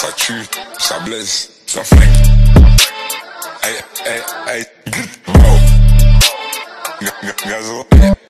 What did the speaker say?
Ça tue, ça blesse, ça flingue. Hey, hey, hey, bro. Gazo.